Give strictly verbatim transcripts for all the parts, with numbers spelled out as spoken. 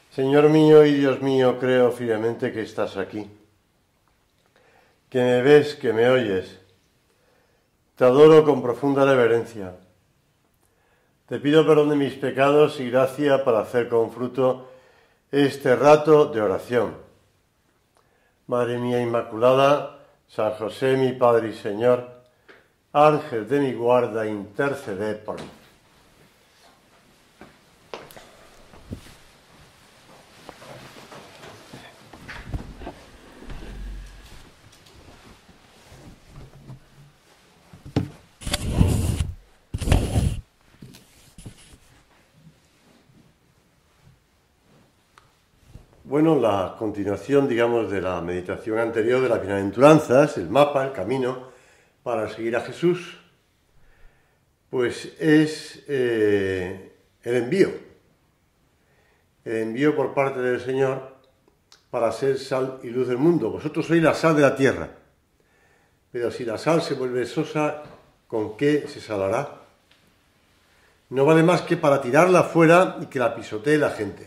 Señor mío y Dios mío, creo firmemente que estás aquí, que me ves, que me oyes. Te adoro con profunda reverencia. Te pido perdón de mis pecados y gracia para hacer con fruto este rato de oración. Madre mía Inmaculada, San José mi Padre y Señor, Ángel de mi guarda, interceded por mí. Bueno, la continuación, digamos, de la meditación anterior de las bienaventuranzas, el mapa, el camino para seguir a Jesús, pues es eh, el envío, el envío por parte del Señor para ser sal y luz del mundo. Vosotros sois la sal de la tierra, pero si la sal se vuelve sosa, ¿con qué se salará? No vale más que para tirarla fuera y que la pisotee la gente.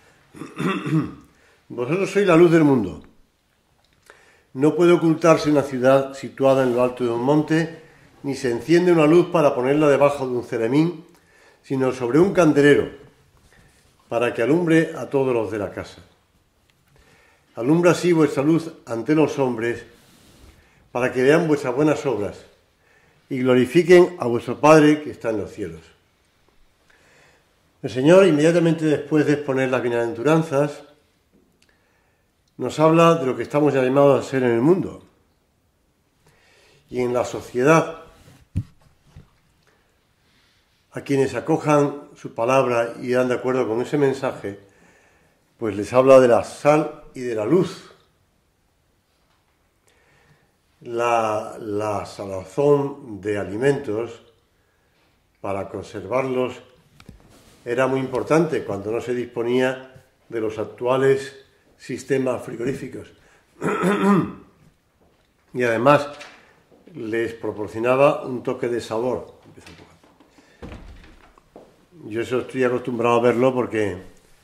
Vosotros sois la luz del mundo. No puede ocultarse una ciudad situada en lo alto de un monte, ni se enciende una luz para ponerla debajo de un ceremín, sino sobre un candelero, para que alumbre a todos los de la casa. Alumbra así vuestra luz ante los hombres, para que vean vuestras buenas obras y glorifiquen a vuestro Padre que está en los cielos. El Señor, inmediatamente después de exponer las bienaventuranzas, nos habla de lo que estamos llamados a ser en el mundo y en la sociedad. A quienes acojan su palabra y dan de acuerdo con ese mensaje, pues les habla de la sal y de la luz. La, la salazón de alimentos para conservarlos era muy importante cuando no se disponía de los actuales sistemas frigoríficos. Y además les proporcionaba un toque de sabor. Yo eso estoy acostumbrado a verlo porque,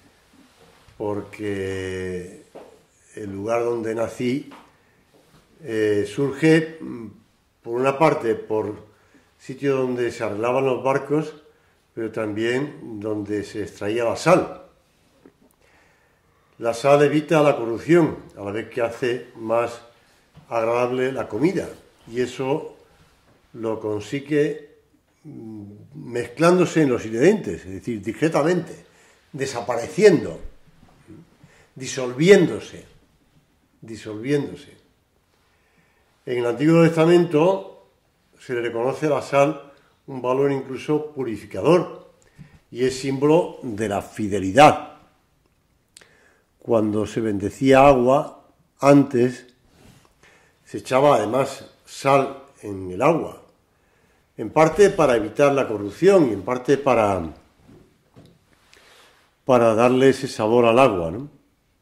porque el lugar donde nací eh, surge, por una parte, por sitio donde se arreglaban los barcos, pero también donde se extraía la sal. La sal evita la corrupción, a la vez que hace más agradable la comida, y eso lo consigue mezclándose en los ingredientes, es decir, discretamente, desapareciendo, disolviéndose, disolviéndose. En el Antiguo Testamento se le reconoce a la sal un valor incluso purificador, y es símbolo de la fidelidad. Cuando se bendecía agua, antes se echaba además sal en el agua, en parte para evitar la corrupción y en parte para, para darle ese sabor al agua, ¿no?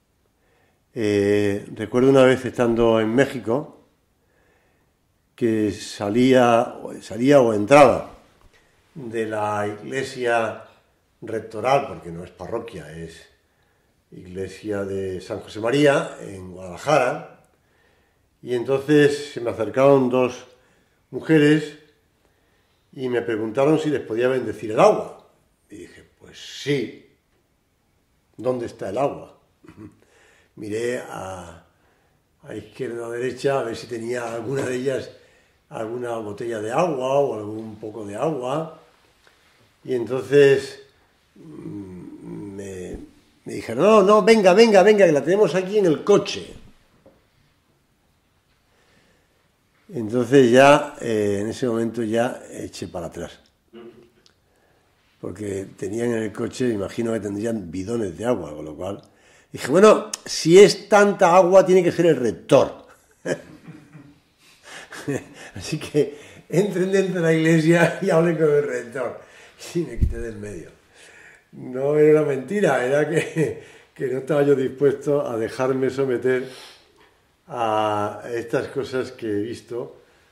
Eh, recuerdo una vez estando en México que salía, salía o entraba de la iglesia rectoral, porque no es parroquia, es iglesia de San José María, en Guadalajara, y entonces se me acercaron dos mujeres y me preguntaron si les podía bendecir el agua. Y dije, pues sí, ¿dónde está el agua? Miré a, a izquierda o a derecha a ver si tenía alguna de ellas alguna botella de agua o algún poco de agua, y entonces me, me dijeron, no, no, venga, venga, venga, que la tenemos aquí en el coche. Entonces ya, eh, en ese momento ya eché para atrás, porque tenían en el coche, imagino que tendrían bidones de agua, con lo cual dije, bueno, si es tanta agua tiene que ser el rector. Así que entren dentro de la iglesia y hablen con el rector. Y me quité del medio. No era una mentira, era que, que no estaba yo dispuesto a dejarme someter a estas cosas que he visto.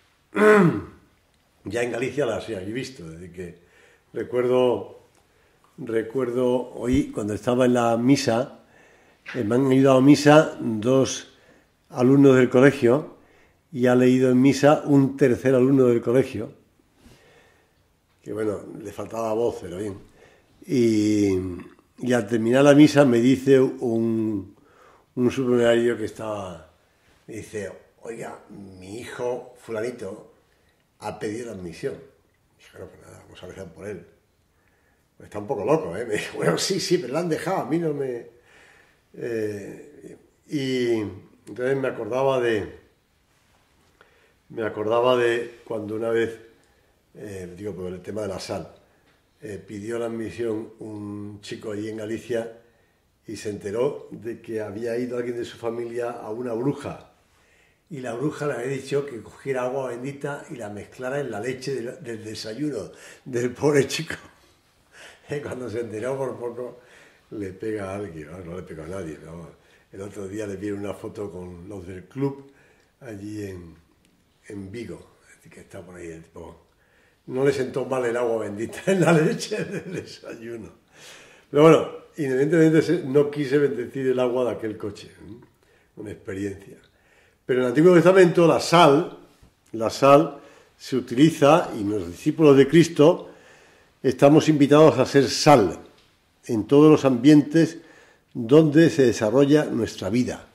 Ya en Galicia las he visto, desde que recuerdo, recuerdo hoy cuando estaba en la misa, Eh, me han ayudado a misa dos alumnos del colegio y ha leído en misa un tercer alumno del colegio, que bueno, le faltaba voz, pero bien. Y, y al terminar la misa me dice un, un superario que estaba, me dice, oiga, mi hijo fulanito ha pedido la admisión. Dije, bueno, pues nada, vamos a rezar por él. Pues está un poco loco, ¿eh? Me dijo, bueno, sí, sí, pero lo han dejado, a mí no me... Eh, y entonces me acordaba de... Me acordaba de cuando una vez, eh, digo, por el tema de la sal, eh, pidió la admisión un chico allí en Galicia y se enteró de que había ido alguien de su familia a una bruja. Y la bruja le había dicho que cogiera agua bendita y la mezclara en la leche del, del desayuno del pobre chico. Y cuando se enteró por poco le pega a alguien, no, no le pega a nadie. No. El otro día le vieron una foto con los del club allí en, en Vigo, que está por ahí el tipo. No le sentó mal el agua bendita en la leche del desayuno. Pero bueno, independientemente no quise bendecir el agua de aquel coche, ¿eh? Una experiencia. Pero en el Antiguo Testamento la sal, la sal se utiliza, y los discípulos de Cristo estamos invitados a ser sal en todos los ambientes donde se desarrolla nuestra vida,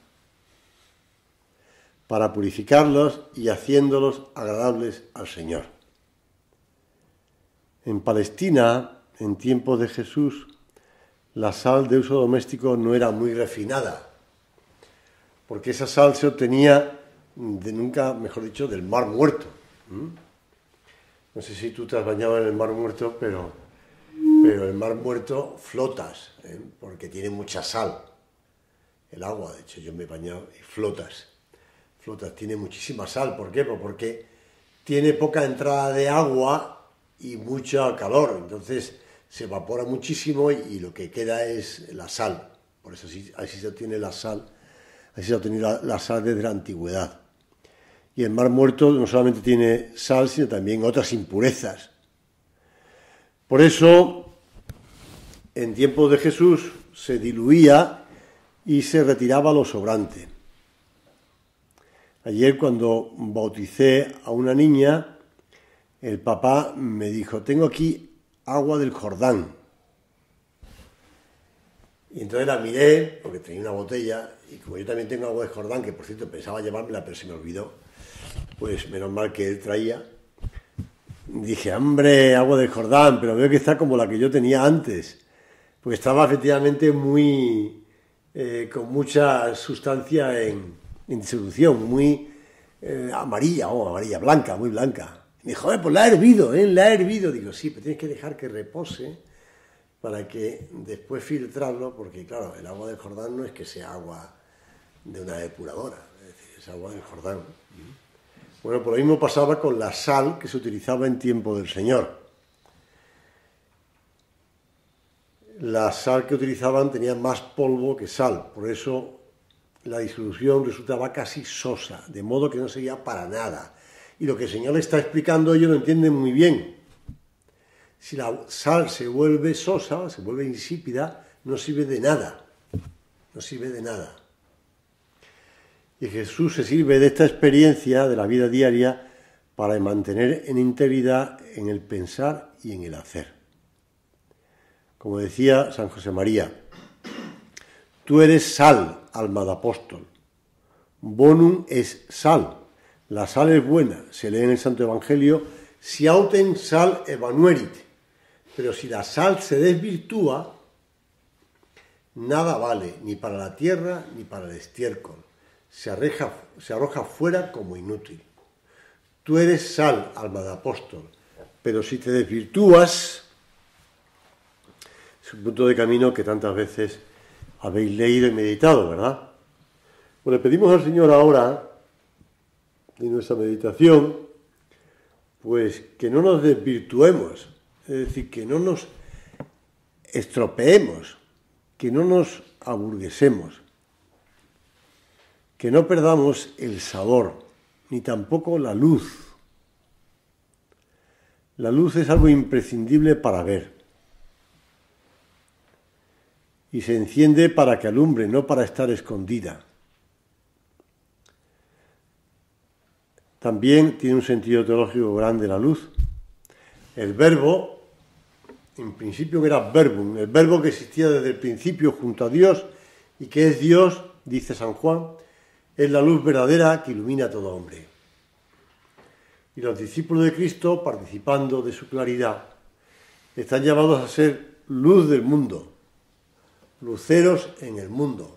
para purificarlos y haciéndolos agradables al Señor. En Palestina, en tiempos de Jesús, la sal de uso doméstico no era muy refinada, porque esa sal se obtenía de nunca, mejor dicho, del Mar Muerto. ¿Mm? No sé si tú te has bañado en el Mar Muerto, pero, pero el Mar Muerto flotas, ¿eh? Porque tiene mucha sal. El agua, de hecho, yo me he bañado y flotas. Flotas, tiene muchísima sal. ¿Por qué? Pues porque tiene poca entrada de agua y mucho calor. Entonces se evapora muchísimo y, y lo que queda es la sal. Por eso así, así se obtiene la sal. Así se ha obtenido la, la sal desde la antigüedad. Y el Mar Muerto no solamente tiene sal, sino también otras impurezas. Por eso, en tiempos de Jesús, se diluía y se retiraba lo sobrante. Ayer, cuando bauticé a una niña, el papá me dijo, tengo aquí agua del Jordán. Y entonces la miré, porque tenía una botella, y como yo también tengo agua de Jordán, que por cierto pensaba llevármela, pero se me olvidó, pues menos mal que él traía. Dije, hombre, agua de Jordán, pero veo que está como la que yo tenía antes, porque estaba efectivamente muy, eh, con mucha sustancia en, en disolución, muy eh, amarilla, o oh, amarilla, blanca, muy blanca. Y me dijo, eh, pues la he hervido, ¿eh? La he hervido. Digo, sí, pero tienes que dejar que repose para que después filtrarlo, porque claro, el agua del Jordán no es que sea agua de una depuradora, es decir, es agua del Jordán. Bueno, por lo mismo pasaba con la sal que se utilizaba en tiempo del Señor. La sal que utilizaban tenía más polvo que sal, por eso la disolución resultaba casi sosa, de modo que no servía para nada. Y lo que el Señor le está explicando, ellos lo entienden muy bien. Si la sal se vuelve sosa, se vuelve insípida, no sirve de nada, no sirve de nada. Y Jesús se sirve de esta experiencia de la vida diaria para mantener en integridad en el pensar y en el hacer. Como decía San José María, tú eres sal, alma de apóstol. Bonum es sal. La sal es buena, se lee en el Santo Evangelio, si autem sal evanuerit. Pero si la sal se desvirtúa, nada vale, ni para la tierra ni para el estiércol. Se arroja, se arroja fuera como inútil. Tú eres sal, alma de apóstol, pero si te desvirtúas, es un punto de camino que tantas veces habéis leído y meditado, ¿verdad? Pues le pedimos al Señor ahora, en nuestra meditación, pues que no nos desvirtuemos, es decir, que no nos estropeemos, que no nos aburguesemos, que no perdamos el sabor, ni tampoco la luz. La luz es algo imprescindible para ver. y se enciende para que alumbre, no para estar escondida. También tiene un sentido teológico grande la luz. El verbo, en principio era verbum, el verbo que existía desde el principio junto a Dios y que es Dios, dice San Juan, es la luz verdadera que ilumina a todo hombre. Y los discípulos de Cristo, participando de su claridad, están llamados a ser luz del mundo, luceros en el mundo.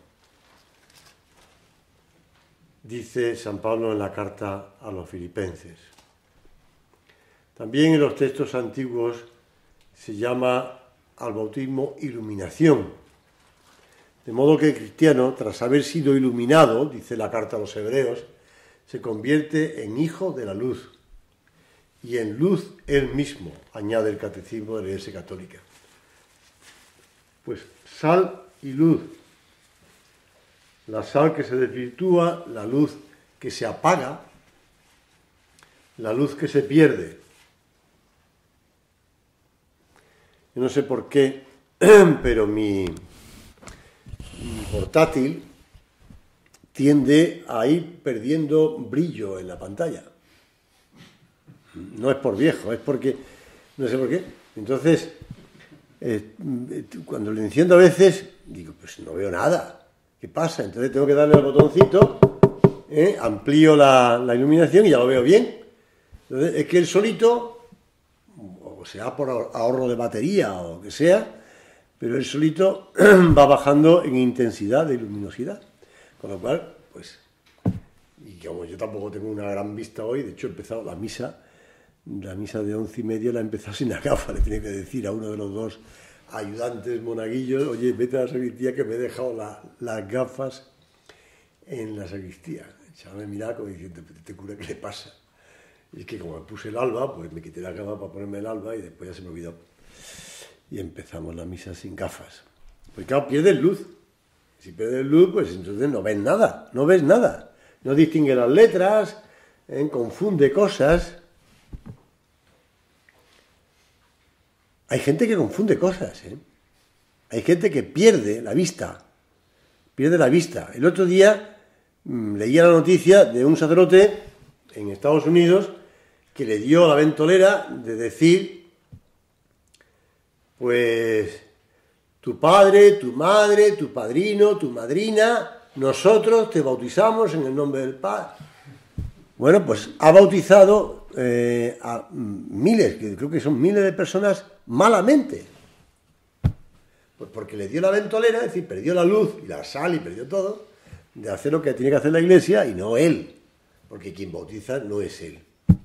Dice San Pablo en la carta a los Filipenses. También en los textos antiguos se llama al bautismo iluminación. De modo que el cristiano, tras haber sido iluminado, dice la carta a los Hebreos, se convierte en hijo de la luz. Y en luz él mismo, añade el Catecismo de la Iglesia Católica. Pues sal y luz. La sal que se desvirtúa, la luz que se apaga, la luz que se pierde. Yo no sé por qué, pero mi, mi portátil tiende a ir perdiendo brillo en la pantalla. No es por viejo, es porque, no sé por qué. Entonces, eh, cuando lo enciendo a veces, digo, pues no veo nada. ¿Qué pasa? Entonces tengo que darle al botoncito, ¿eh? amplío la, la iluminación y ya lo veo bien. Entonces, es que el solito, o sea por ahorro de batería o lo que sea, pero el solito va bajando en intensidad de luminosidad. Con lo cual, pues, y como yo tampoco tengo una gran vista hoy, de hecho he empezado la misa, la misa de once y media la he empezado sin la gafa, le tenía que decir a uno de los dos ayudantes monaguillos, oye, vete a la sacristía que me he dejado la, las gafas en la sacristía. El chaval me miraba como diciendo, ¿este cura qué le pasa? Y es que como me puse el alba, pues me quité la gafa para ponerme el alba y después ya se me olvidó. Y empezamos la misa sin gafas. Pues claro, pierdes luz. Si pierdes luz, pues entonces no ves nada, no ves nada. No distingue las letras, ¿eh? Confunde cosas. Hay gente que confunde cosas, ¿eh? Hay gente que pierde la vista, pierde la vista. El otro día mmm, leía la noticia de un sacerdote en Estados Unidos que le dio la ventolera de decir, pues, tu padre, tu madre, tu padrino, tu madrina, nosotros te bautizamos en el nombre del Padre. Bueno, pues ha bautizado eh, a miles, que creo que son miles de personas malamente. Pues porque le dio la ventolera, es decir, perdió la luz y la sal y perdió todo, de hacer lo que tiene que hacer la Iglesia y no él, porque quien bautiza no es él.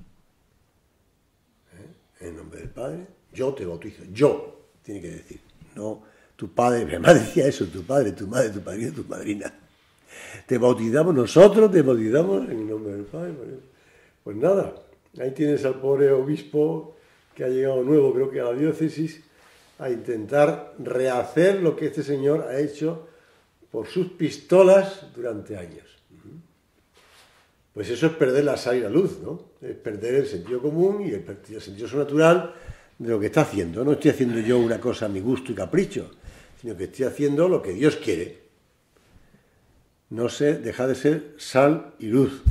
¿Eh? En nombre del Padre, yo te bautizo, yo, tiene que decir, no tu padre, mi mamá decía eso, tu padre, tu madre, tu padrino, tu madrina. Te bautizamos nosotros, te bautizamos en el nombre del Padre. Pues nada, ahí tienes al pobre obispo que ha llegado nuevo, creo que a la diócesis, a intentar rehacer lo que este señor ha hecho por sus pistolas durante años. Pues eso es perder la sal y la luz, ¿no? Es perder el sentido común y el, el sentido sobrenatural de lo que está haciendo. No estoy haciendo yo una cosa a mi gusto y capricho, sino que estoy haciendo lo que Dios quiere. No sé, deja de ser sal y luz.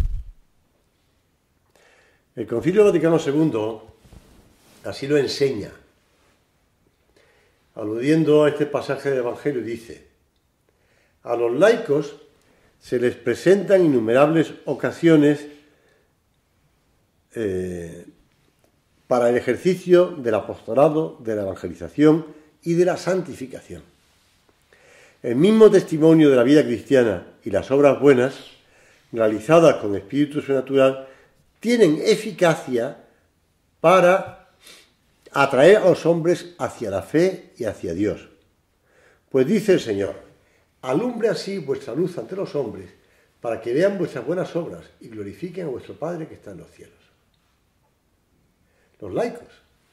El Concilio Vaticano segundo así lo enseña. Aludiendo a este pasaje del Evangelio, dice: a los laicos se les presentan innumerables ocasiones eh, para el ejercicio del apostolado, de la evangelización y de la santificación. El mismo testimonio de la vida cristiana y las obras buenas, realizadas con espíritu sobrenatural, tienen eficacia para atraer a los hombres hacia la fe y hacia Dios. Pues dice el Señor: alumbre así vuestra luz ante los hombres, para que vean vuestras buenas obras y glorifiquen a vuestro Padre que está en los cielos. Los laicos.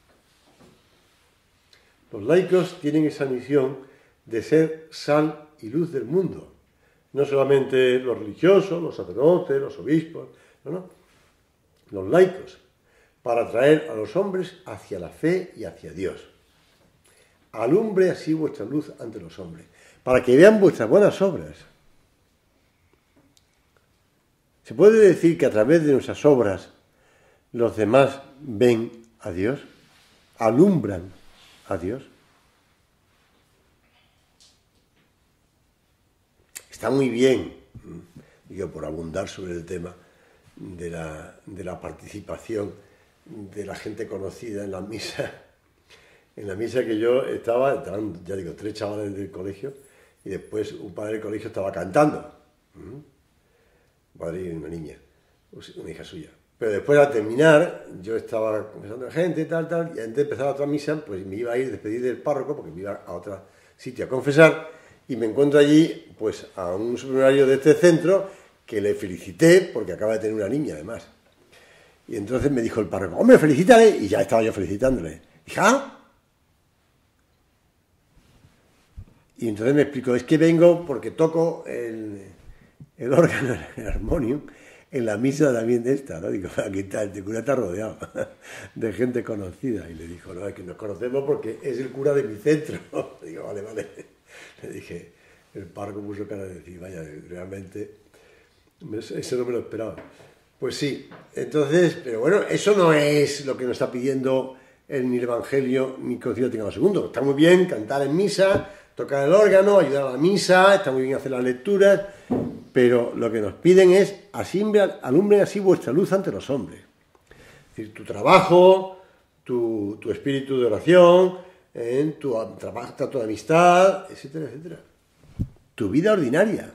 Los laicos tienen esa misión de ser sal y luz del mundo. No solamente los religiosos, los sacerdotes, los obispos, no, no. Los laicos, para atraer a los hombres hacia la fe y hacia Dios. Alumbre así vuestra luz ante los hombres. para que vean vuestras buenas obras. ¿Se puede decir que a través de nuestras obras los demás ven a Dios? ¿Alumbran a Dios? Está muy bien, digo, por abundar sobre el tema de la, de la participación de la gente conocida en la misa. En la misa que yo estaba, estaban, ya digo, tres chavales del colegio, y después un padre del colegio estaba cantando. Un padre y una niña, una hija suya. Pero después, al terminar, yo estaba confesando a la gente, tal, tal, y antes de empezar la otra misa, pues me iba a ir a despedir del párroco, porque me iba a otro sitio a confesar, y me encuentro allí, pues, a un superario de este centro, que le felicité, porque acaba de tener una niña, además. Y entonces me dijo el párroco, hombre, felicítale, y ya estaba yo felicitándole. Dije, ah. Y entonces me explicó, es que vengo porque toco el, el órgano, el armonium, en la misa también de esta, ¿no? Digo, aquí está, el cura está rodeado de gente conocida. Y le dijo, no, es que nos conocemos porque es el cura de mi centro. Digo, vale, vale. Le dije, el párroco puso cara de decir, vaya, realmente, eso no me lo esperaba. Pues sí, entonces, pero bueno, eso no es lo que nos está pidiendo el, ni el Evangelio ni Concilio Vaticano segundo. Está muy bien cantar en misa, tocar el órgano, ayudar a la misa, está muy bien hacer las lecturas, pero lo que nos piden es, alumbren así vuestra luz ante los hombres. Es decir, tu trabajo, tu, tu espíritu de oración, en tu trabajo, trato de amistad, etcétera, etcétera. Tu vida ordinaria.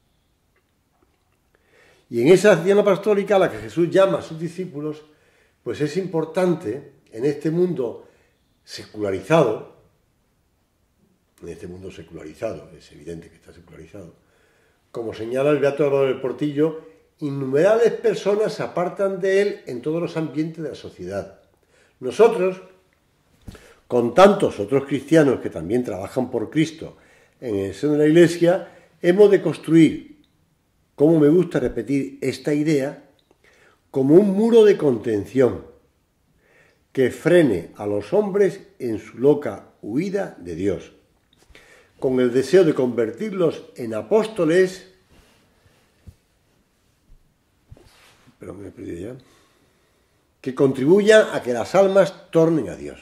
Y en esa acción apostólica a la que Jesús llama a sus discípulos, pues es importante, en este mundo secularizado, en este mundo secularizado, es evidente que está secularizado, como señala el Beato Álvaro del Portillo, innumerables personas se apartan de él en todos los ambientes de la sociedad. Nosotros, con tantos otros cristianos que también trabajan por Cristo en el seno de la Iglesia, hemos de construir, como me gusta repetir esta idea, como un muro de contención que frene a los hombres en su loca huida de Dios, con el deseo de convertirlos en apóstoles, pero me he perdido ya, que contribuyan a que las almas tornen a Dios.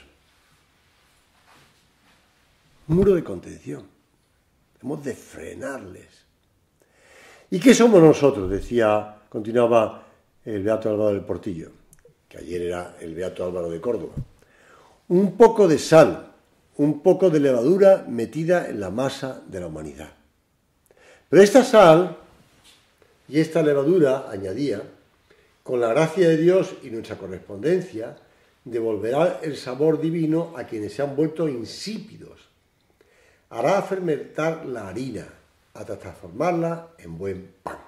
Muro de contención. Hemos de frenarles. ¿Y qué somos nosotros? Decía, continuaba el Beato Álvaro del Portillo, que ayer era el Beato Álvaro de Córdoba. Un poco de sal, un poco de levadura metida en la masa de la humanidad. Pero esta sal y esta levadura, añadía, con la gracia de Dios y nuestra correspondencia, devolverá el sabor divino a quienes se han vuelto insípidos. Hará fermentar la harina hasta transformarla en buen pan.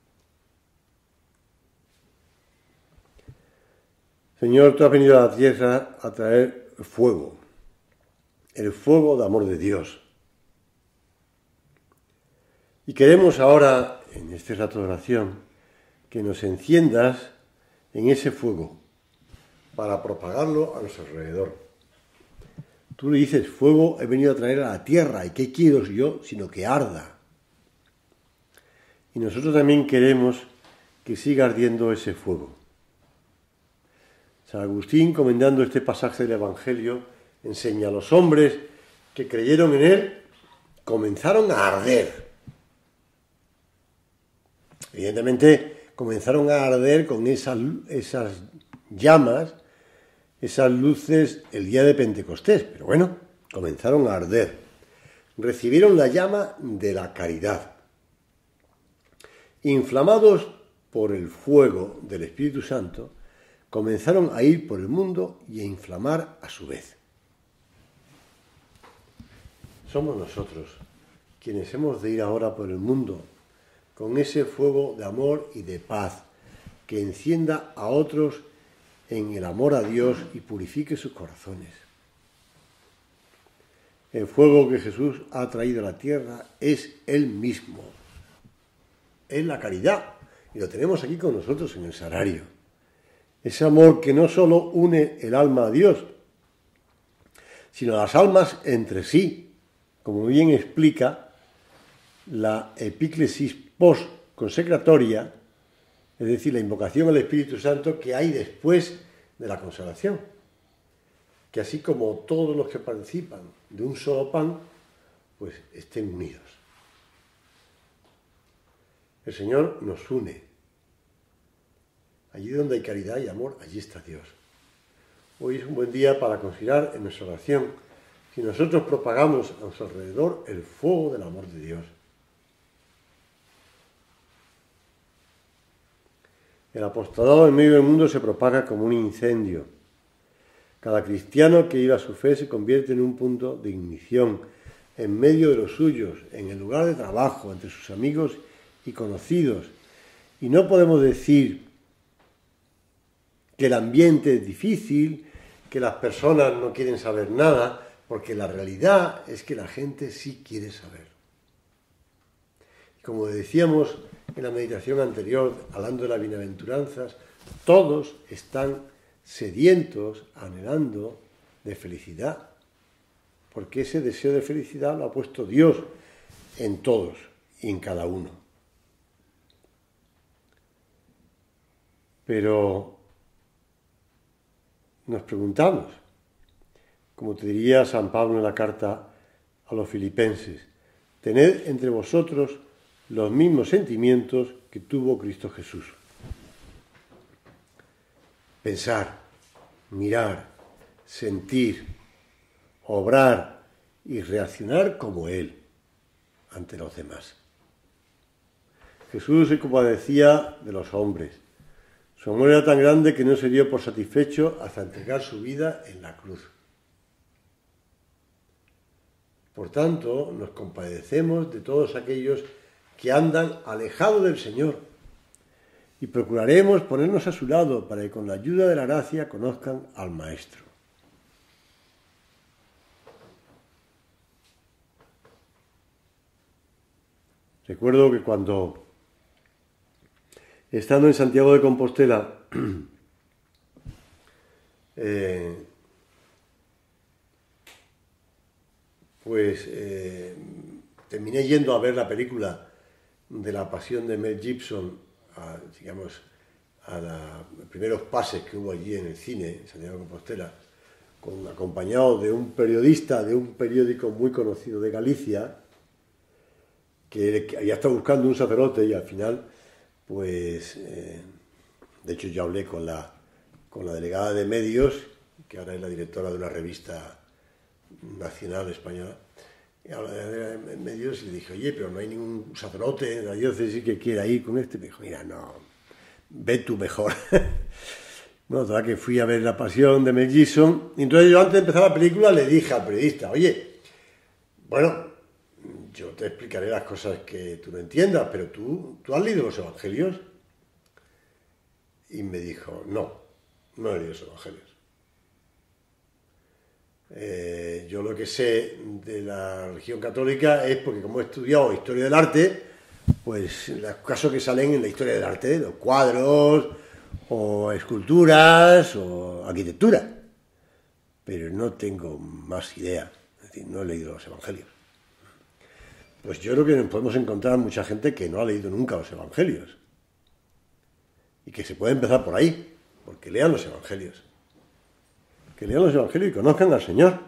Señor, tú has venido a la tierra a traer fuego, el fuego de amor de Dios. Y queremos ahora, en este rato de oración, que nos enciendas en ese fuego para propagarlo a nuestro alrededor. Tú le dices, fuego he venido a traer a la tierra, ¿y qué quiero yo? Sino que arda. Y nosotros también queremos que siga ardiendo ese fuego. San Agustín, comentando este pasaje del Evangelio, enseña a los hombres que creyeron en él, comenzaron a arder. Evidentemente, comenzaron a arder con esas, esas llamas, esas luces el día de Pentecostés, pero bueno, comenzaron a arder. Recibieron la llama de la caridad. Inflamados por el fuego del Espíritu Santo, comenzaron a ir por el mundo y a inflamar a su vez. Somos nosotros quienes hemos de ir ahora por el mundo con ese fuego de amor y de paz que encienda a otros en el amor a Dios y purifique sus corazones. El fuego que Jesús ha traído a la tierra es Él mismo. Es la caridad. Y lo tenemos aquí con nosotros en el sagrario. Ese amor que no solo une el alma a Dios, sino las almas entre sí, como bien explica la epíclesis post-consecratoria, es decir, la invocación al Espíritu Santo que hay después de la consagración. Que así como todos los que participan de un solo pan, pues estén unidos. El Señor nos une. Allí donde hay caridad y amor, allí está Dios. Hoy es un buen día para considerar en nuestra oración si nosotros propagamos a nuestro alrededor el fuego del amor de Dios. El apostolado en medio del mundo se propaga como un incendio. Cada cristiano que viva su fe se convierte en un punto de ignición, en medio de los suyos, en el lugar de trabajo, entre sus amigos y conocidos. Y no podemos decir que el ambiente es difícil, que las personas no quieren saber nada, porque la realidad es que la gente sí quiere saber. Y como decíamos en la meditación anterior, hablando de las bienaventuranzas, todos están sedientos, anhelando de felicidad, porque ese deseo de felicidad lo ha puesto Dios en todos y en cada uno. Pero nos preguntamos, como te diría San Pablo en la carta a los filipenses, tened entre vosotros los mismos sentimientos que tuvo Cristo Jesús. Pensar, mirar, sentir, obrar y reaccionar como Él ante los demás. Jesús se compadecía de los hombres. Su amor era tan grande que no se dio por satisfecho hasta entregar su vida en la cruz. Por tanto, nos compadecemos de todos aquellos que andan alejados del Señor y procuraremos ponernos a su lado para que con la ayuda de la gracia conozcan al Maestro. Recuerdo que cuando, estando en Santiago de Compostela, eh, pues eh, terminé yendo a ver la película de la Pasión de Mel Gibson, a, digamos, a la, los primeros pases que hubo allí en el cine, en Santiago de Compostela, con, acompañado de un periodista de un periódico muy conocido de Galicia, que, que había estado buscando un sacerdote y al final, pues, eh, de hecho yo hablé con la, con la delegada de medios, que ahora es la directora de una revista nacional española, y habla de medios y le dije, oye, pero no hay ningún sacerdote en la diócesis que quiera ir con este. Me dijo, mira, no, ve tú mejor. Bueno, toda que fui a ver La Pasión de Mel Gibson, y entonces yo antes de empezar la película le dije al periodista, oye, bueno, yo te explicaré las cosas que tú no entiendas, pero tú, ¿tú has leído los evangelios? Y me dijo, no, no he leído los evangelios. Eh, yo lo que sé de la religión católica es porque como he estudiado historia del arte, pues los casos que salen en la historia del arte, los cuadros o esculturas o arquitectura, pero no tengo más idea, es decir, no he leído los evangelios. Pues yo creo que podemos encontrar mucha gente que no ha leído nunca los evangelios y que se puede empezar por ahí, porque lean los evangelios. Que lean los evangelios y conozcan al Señor,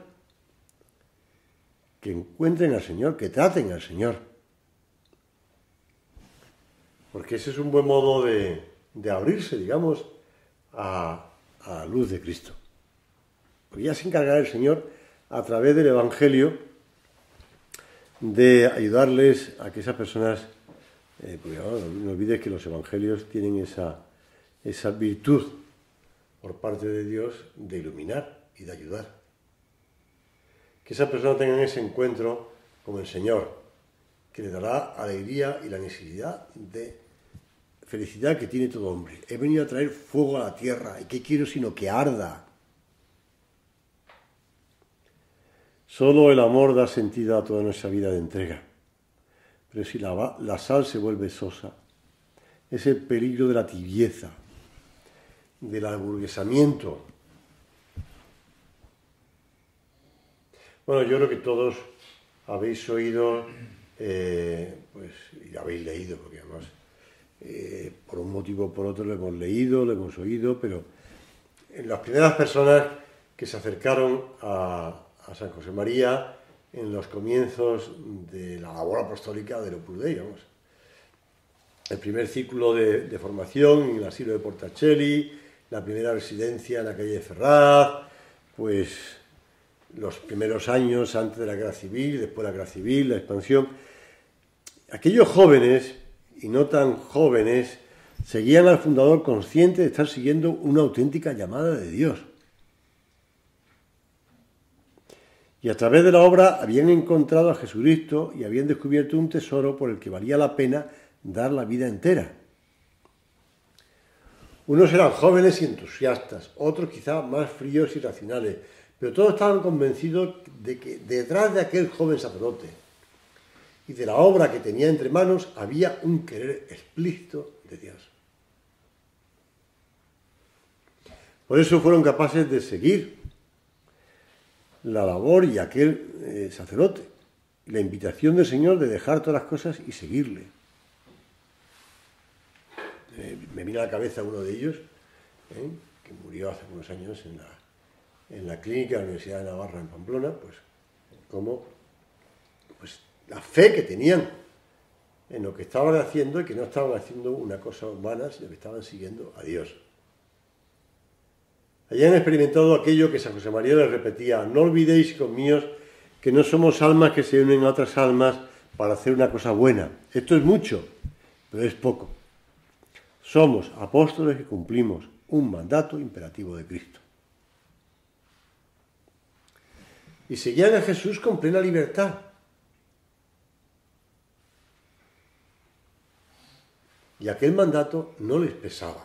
que encuentren al Señor, que traten al Señor. Porque ese es un buen modo de, de abrirse, digamos, a, a la luz de Cristo. Porque ya se encargará el Señor, a través del Evangelio, de ayudarles a que esas personas, eh, porque no, no olvides que los Evangelios tienen esa, esa virtud por parte de Dios de iluminar y de ayudar. Que esas personas tengan ese encuentro con el Señor, que le dará alegría y la necesidad de felicidad que tiene todo hombre. He venido a traer fuego a la tierra, ¿y qué quiero sino que arda? Solo el amor da sentido a toda nuestra vida de entrega. Pero si la, la sal se vuelve sosa, es el peligro de la tibieza, del aburguesamiento. Bueno, yo creo que todos habéis oído eh, pues ya habéis leído, porque además eh, por un motivo o por otro lo hemos leído, lo hemos oído, pero en las primeras personas que se acercaron a, a San José María en los comienzos de la labor apostólica del Opus Dei, vamos. El primer círculo de, de formación en el asilo de Portacelli, la primera residencia en la calle de Ferraz, pues los primeros años antes de la guerra civil, después de la guerra civil, la expansión. Aquellos jóvenes, y no tan jóvenes, seguían al fundador consciente de estar siguiendo una auténtica llamada de Dios. Y a través de la obra habían encontrado a Jesucristo y habían descubierto un tesoro por el que valía la pena dar la vida entera. Unos eran jóvenes y entusiastas, otros quizá más fríos y racionales, pero todos estaban convencidos de que detrás de aquel joven sacerdote y de la obra que tenía entre manos había un querer explícito de Dios. Por eso fueron capaces de seguir la labor y aquel eh, sacerdote, la invitación del Señor de dejar todas las cosas y seguirle. Eh, me viene a la cabeza uno de ellos, eh, que murió hace unos años en la, en la clínica de la Universidad de Navarra en Pamplona, pues como pues, la fe que tenían en lo que estaban haciendo y que no estaban haciendo una cosa humana, sino que estaban siguiendo a Dios. Allí han experimentado aquello que San José María les repetía: no olvidéis, hijos míos, que no somos almas que se unen a otras almas para hacer una cosa buena. Esto es mucho, pero es poco. Somos apóstoles que cumplimos un mandato imperativo de Cristo. Y seguían a Jesús con plena libertad. Y aquel mandato no les pesaba.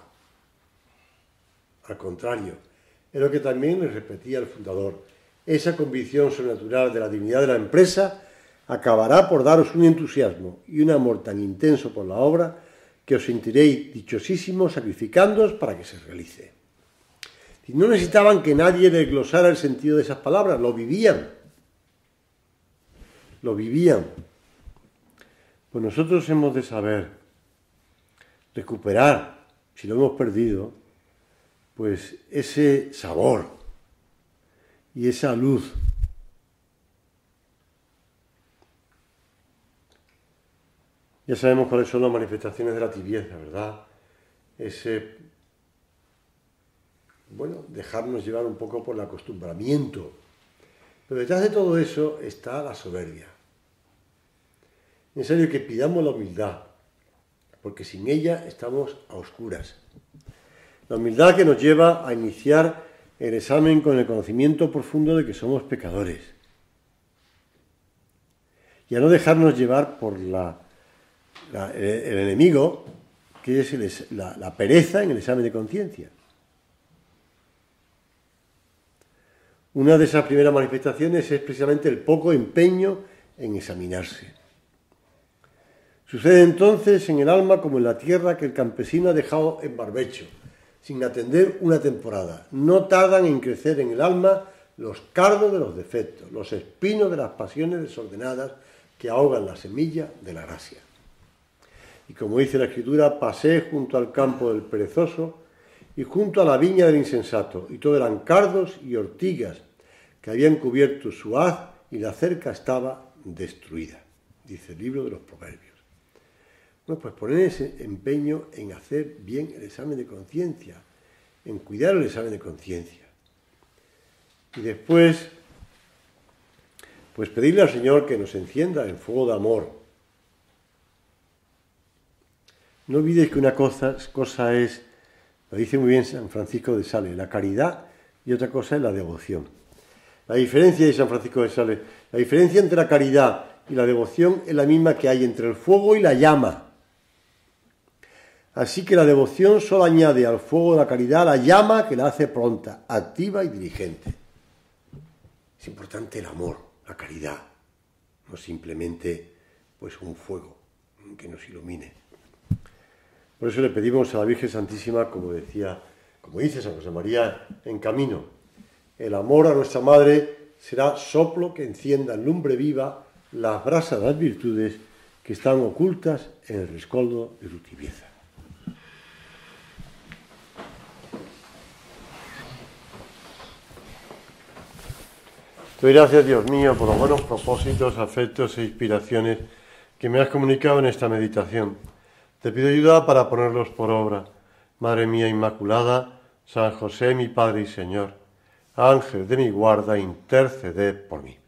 Al contrario, es lo que también les repetía el fundador: esa convicción sobrenatural de la dignidad de la empresa acabará por daros un entusiasmo y un amor tan intenso por la obra que os sentiréis dichosísimos sacrificándoos para que se realice. Y no necesitaban que nadie les glosara el sentido de esas palabras, lo vivían. Lo vivían. Pues nosotros hemos de saber recuperar, si lo hemos perdido, pues ese sabor y esa luz. Ya sabemos cuáles son las manifestaciones de la tibieza, ¿verdad? Ese, bueno, dejarnos llevar un poco por el acostumbramiento. Pero detrás de todo eso está la soberbia. Es necesario que pidamos la humildad, porque sin ella estamos a oscuras. La humildad que nos lleva a iniciar el examen con el conocimiento profundo de que somos pecadores. Y a no dejarnos llevar por la, la, el, el enemigo, que es el, la, la pereza en el examen de conciencia. Una de esas primeras manifestaciones es precisamente el poco empeño en examinarse. Sucede entonces en el alma como en la tierra que el campesino ha dejado en barbecho, sin atender una temporada. No tardan en crecer en el alma los cardos de los defectos, los espinos de las pasiones desordenadas que ahogan la semilla de la gracia. Y como dice la Escritura, pasé junto al campo del perezoso y junto a la viña del insensato, y todo eran cardos y ortigas que habían cubierto su haz y la cerca estaba destruida, dice el libro de los Proverbios. Bueno, pues poner ese empeño en hacer bien el examen de conciencia, en cuidar el examen de conciencia. Y después, pues pedirle al Señor que nos encienda el fuego de amor. No olvidéis que una cosa, cosa es, lo dice muy bien San Francisco de Sales, la caridad, y otra cosa es la devoción. La diferencia de San Francisco de Sales, la diferencia entre la caridad y la devoción es la misma que hay entre el fuego y la llama. Así que la devoción solo añade al fuego de la caridad la llama que la hace pronta, activa y diligente. Es importante el amor, la caridad, no simplemente pues un fuego que nos ilumine. Por eso le pedimos a la Virgen Santísima, como decía, como dice San José María en Camino, el amor a nuestra Madre será soplo que encienda en lumbre viva la brasa das virtudes que están ocultas en el rescoldo de tu tibieza. Te doy gracias, Dios mío, por los buenos propósitos, afectos e inspiraciones que me has comunicado en esta meditación. Te pido ayuda para ponerlos por obra. Madre mía Inmaculada, San José, mi Padre y Señor, Ángel de mi guarda, interceded por mí.